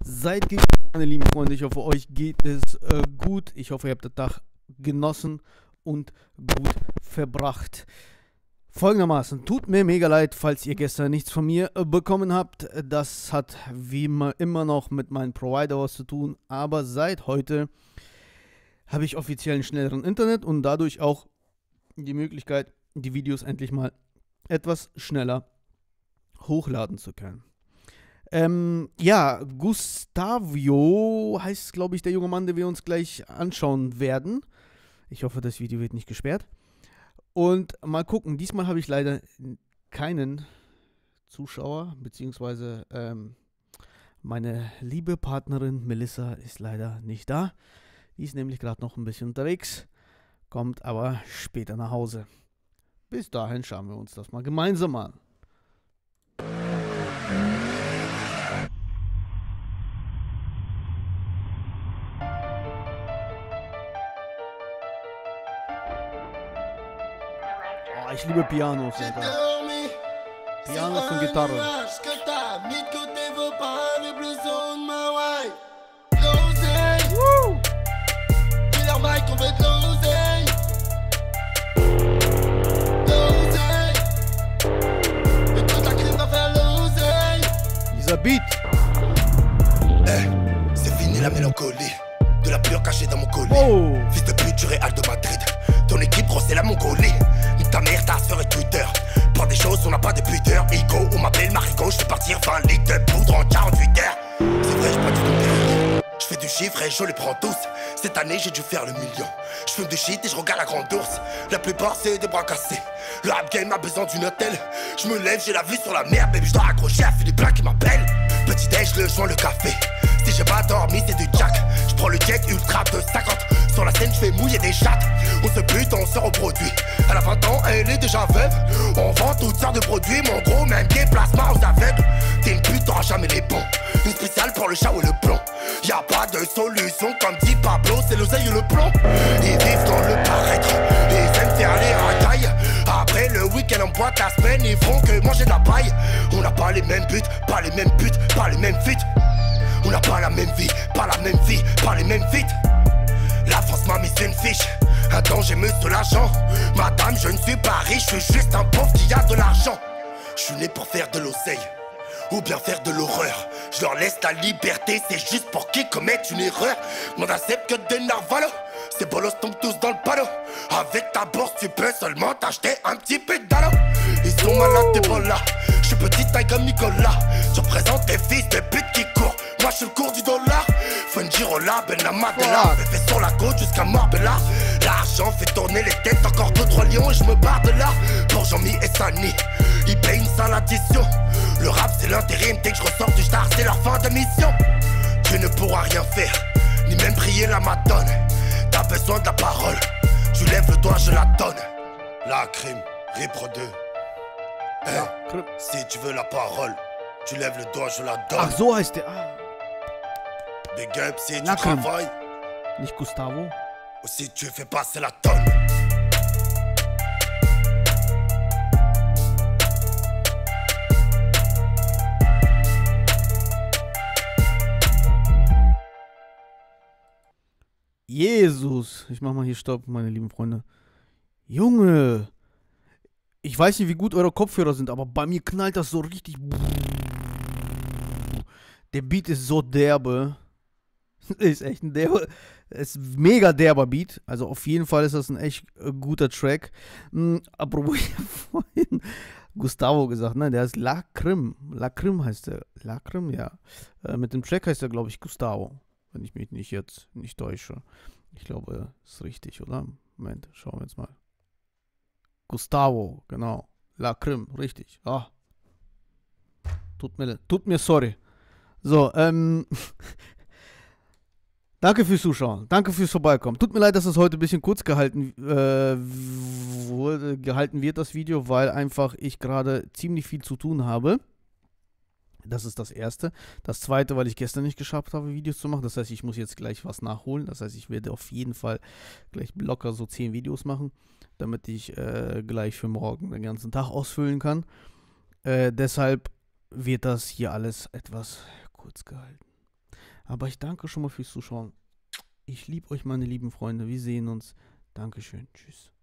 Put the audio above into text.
Seid gegrüßt, meine lieben Freunde. Ich hoffe, euch geht es gut. Ich hoffe, ihr habt den Tag genossen und gut verbracht. Folgendermaßen, tut mir mega leid, falls ihr gestern nichts von mir bekommen habt. Das hat wie immer noch mit meinem Provider was zu tun. Aber seit heute habe ich offiziell einen schnelleren Internet und dadurch auch die Möglichkeit, die Videos endlich mal etwas schneller hochladen zu können. Ja, Gustavio heißt, glaube ich, der junge Mann, den wir uns gleich anschauen werden. Ich hoffe, das Video wird nicht gesperrt. Und mal gucken, diesmal habe ich leider keinen Zuschauer, beziehungsweise meine liebe Partnerin Melissa ist leider nicht da. Die ist nämlich gerade noch ein bisschen unterwegs, kommt aber später nach Hause. Bis dahin schauen wir uns das mal gemeinsam an. Oh, ich liebe Pianos, Alter. Pianos und Gitarre. Dieser Beat. C'est fini la mélancolie, de la pure cachée dans mon colis. Oh. Fils de pute du Real de Madrid, ton équipe gros c'est la Mongolie. Nique ta mère, ta soeur et Twitter. Pour des choses on n'a pas de pudeur. Ego, on m'appelle Marigot, je fais partir 20 litres de poudre en 48 heures. C'est vrai, je prends tout ton. Je fais du chiffre et je les prends tous. Cette année j'ai dû faire le million. Je fume du shit et je regarde la grande ours. La plupart c'est des bras cassés. Le rap game a besoin d'une hôtel. Je me lève, j'ai la vue sur la mer. Baby je dois accrocher à Philippe Blanc qui m'appelle. Petit déj, le joint, le café. Si j'ai pas dormi c'est du jack. Je prends le jet ultra de 50. Sur la scène je fais mouiller des chattes. On se bute, on se reproduit. Elle a 20 ans, elle est déjà veuve. On vend toutes sortes de produits. Mon gros même déplacement aux aveugles. T'es une pute, t'auras jamais les bons. Une spéciale pour le chat ou le plomb. Y'a pas de solution comme dit Pablo, c'est l'oseille ou le plomb. Ils vivent dans le paraître, ils aiment faire les racailles. Après le week-end en boîte la semaine, ils font que manger de la paille. On n'a pas les mêmes buts, pas les mêmes buts, pas les mêmes feats. On n'a pas la même vie, pas la même vie, pas les mêmes feats. La France m'a mis une fiche, un danger me l'argent. Madame je ne suis pas riche, je suis juste un pauvre qui a de l'argent. Je suis né pour faire de l'oseille, ou bien faire de l'horreur. Je leur laisse la liberté, c'est juste pour qu'ils commettent une erreur. M'en accepte que des narvalos, ces bolos tombent tous dans le panneau. Avec ta bourse tu peux seulement t'acheter un petit pédalo. Ils sont malades tes bolas, je suis petite taille comme Nicolas. Tu représentes des fils de pute qui courent, moi je suis le cours du dollar. Faut une Girola, Ben la Madela, fait sur la côte jusqu'à Marbella. L'argent fait tourner les têtes, encore 2-3 lions et je me barre de là. Pour Jean-Mi et Sani, ils payent une sale addition. Le rap c'est l'intérim, dès que je ressors du star c'est leur fin de mission. Tu ne pourras rien faire, ni même prier la madone. T'as besoin de la parole, tu lèves le doigt je la donne. La crime, Ripro 2. Si tu veux la parole, tu lèves le doigt je la donne. Ach, so heißt der. Ah. Big up si tu Lakrim. travailles, Nicht Gustavo. ou si tu fais passer la tonne. Jesus. Ich mach mal hier Stopp, meine lieben Freunde. Junge. Ich weiß nicht, wie gut eure Kopfhörer sind, aber bei mir knallt das so richtig. Der Beat ist so derbe. Ist echt ein derbe. Ist mega derber Beat. Also auf jeden Fall ist das ein echt guter Track. Apropos, ich habe vorhin Gustavo gesagt, ne? Der ist Lakrim. Lakrim heißt der. Lakrim, ja. Mit dem Track heißt er, glaube ich, Gustavo. Wenn ich mich nicht täusche. Ich glaube, ist richtig, oder? Moment, schauen wir jetzt mal. Gustavo, genau. Lakrim, richtig. Ah. Tut mir sorry. So, danke fürs Zuschauen. Danke fürs Vorbeikommen. Tut mir leid, dass das heute ein bisschen kurz gehalten wird, das Video, weil einfach ich gerade ziemlich viel zu tun habe. Das ist das Erste. Das Zweite, weil ich gestern nicht geschafft habe, Videos zu machen. Das heißt, ich muss jetzt gleich was nachholen. Das heißt, ich werde auf jeden Fall gleich locker so 10 Videos machen, damit ich gleich für morgen den ganzen Tag ausfüllen kann. Deshalb wird das hier alles etwas kurz gehalten. Aber ich danke schon mal fürs Zuschauen. Ich liebe euch, meine lieben Freunde. Wir sehen uns. Dankeschön. Tschüss.